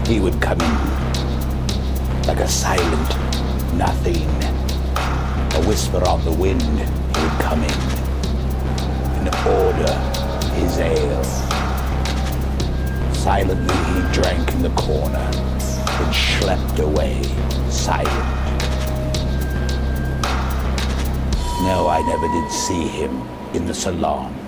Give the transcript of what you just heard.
He would come in like a silent nothing, a whisper on the wind. He would come in and order his ale. Silently he drank in the corner and slept away, silent. No, I never did see him in the salon.